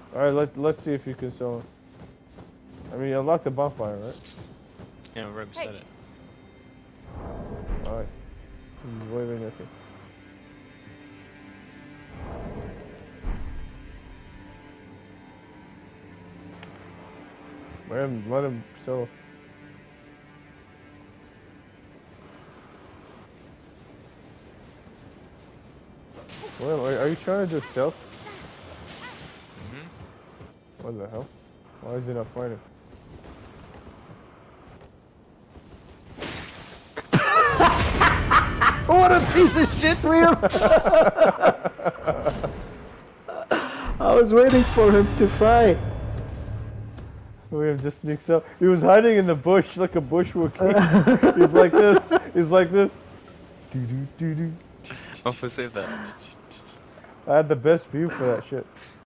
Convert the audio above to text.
Alright, let's see if you can sell him. I mean, you unlocked the bonfire, right? Yeah, Reb said it. Alright. He's waving at you. Let him sell. Well, are you trying to do stealth? What the hell? Why is he not fighting? What a piece of shit, Liam! I was waiting for him to fight. William just sneaks up. He was hiding in the bush like a bushwookie. He's like this. He's like this. Doo doo doo doo. Oh, save that. I had the best view for that shit.